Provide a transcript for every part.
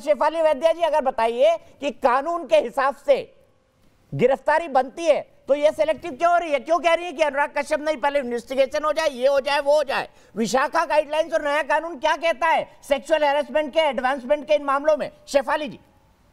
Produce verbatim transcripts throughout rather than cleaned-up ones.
शेफाली वैद्या जी, अगर बताइए कि कानून के हिसाब से गिरफ्तारी बनती है तो ये सिलेक्टिव क्यों हो रही है? क्यों कह रही है कि अनुराग कश्यप नहीं, पहले इन्वेस्टिगेशन हो जाए, ये हो जाए, वो हो जाए? विशाखा गाइडलाइंस और नया कानून क्या कहता है सेक्सुअल हैरेसमेंट के, एडवांसमेंट के इन मामलों में? शेफाली जी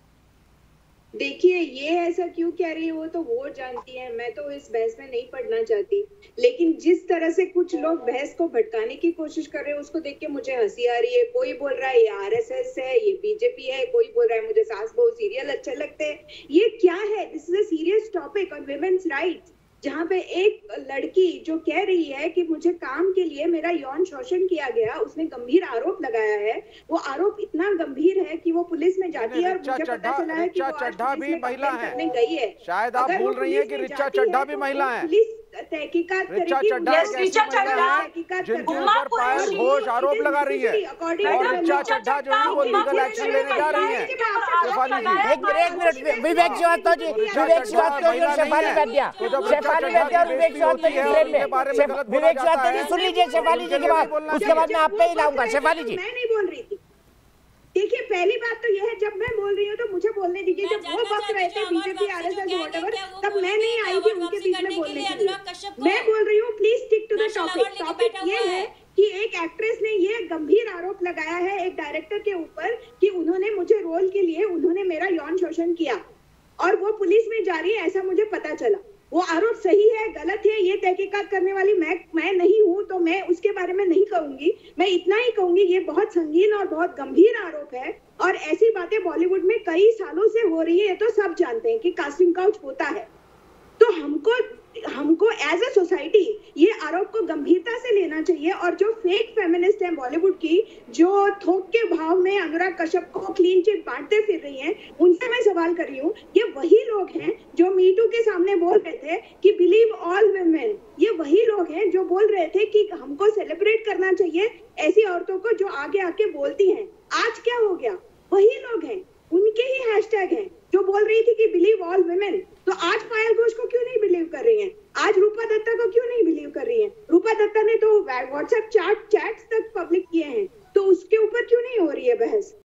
देखिए, ये ऐसा क्यों कह रही है वो तो वो जानती है, मैं तो इस बहस में नहीं पढ़ना चाहती। लेकिन जिस तरह से कुछ लोग बहस को भटकाने की कोशिश कर रहे हैं उसको देख के मुझे हंसी आ रही है। कोई बोल रहा है ये आरएसएस है, ये बीजेपी है, कोई बोल रहा है मुझे सास बहू सीरियल अच्छे लगते हैं। ये क्या है? This is a serious topic on women's rights, जहाँ पे एक लड़की जो कह रही है कि मुझे काम के लिए मेरा यौन शोषण किया गया, उसने गंभीर आरोप लगाया है। वो आरोप इतना गंभीर है कि वो पुलिस में जाती है और मुझे पता चला है कि वो आज पुलिस में कंप्लेंट करने गई है। शायद आप भूल रही हैं कि रिचा चड्ढा भी महिला है। पुलिस तहकीकात रिचा करेगी, चड्ढा एक ऐसी महिला है जिनके ऊपर पायल घोष आरोप लगा रही है और रिचा चड्ढा जो है वो लीगल एक्शन लेने जा रही है। शेफाली जी एक मिनट, विवेक श्रीवास्तव जी, विवेक श्रीवास्तव जी और शेफाली वैद्या, शेफाली वैद्या और विवेक श्रीवास्तव जी फ्रेम में। विवेक श्रीवास्तव जी सुन लीजिए शेफाली जी के बाद, उसके बाद मैं आप पे ही लाऊंगा। शेफाली जी, मैं नहीं बोल रही थी। देखिए, पहली बात तो यह है, जब मैं बोल रही हूँ तो मुझे बोलने दीजिए। जब वो वक्त रहे थे बीजेपी आरएसएस व्हाटएवर, तब मैं नहीं आई थी उनके बीच में बोलने के लिए। मैं बोल रही हूँ please stick to the topic. Topic ये है कि एक एक्ट्रेस ने ये गंभीर आरोप लगाया है एक डायरेक्टर के ऊपर कि उन्होंने मुझे रोल के लिए उन्होंने मेरा यौन शोषण किया और वो पुलिस में जा रही है, ऐसा मुझे पता चला। वो आरोप सही है गलत है ये तहकीकात करने वाली मैं मैं नहीं हूं, तो मैं उसके बारे में नहीं कहूंगी। मैं इतना ही कहूंगी ये बहुत संगीन और बहुत गंभीर आरोप है और ऐसी बातें बॉलीवुड में कई सालों से हो रही है। तो सब जानते हैं कि कास्टिंग काउच होता है। तो हमको हमको एज अ सोसाइटी ये आरोप को गंभीरता से लेना चाहिए। और जो फेक फेमिनिस्ट हैं बॉलीवुड की, जो थोक के भाव में अनुराग कश्यप को क्लीन चिट बांटते फिर रही हैं, उनसे मैं सवाल कर रही हूँ, ये वही लोग हैं जो मीटू के सामने बोल रहे थे कि बिलीव ऑल वुमेन। ये वही लोग हैं जो बोल रहे थे कि हमको सेलिब्रेट करना चाहिए ऐसी औरतों को जो आगे आके बोलती हैं। आज क्या हो गया? वही लोग हैं, उनके ही हैशटैग हैं जो बोल रही थी कि बिलीव ऑल वुमेन। तो आज पायल घोष को क्यों नहीं बिलीव कर रही हैं? आज रूपा दत्ता को क्यों नहीं बिलीव कर रही हैं? रूपा दत्ता ने तो व्हाट्सएप चैट चैट्स तक पब्लिक किए हैं, तो उसके ऊपर क्यों नहीं हो रही है बहस?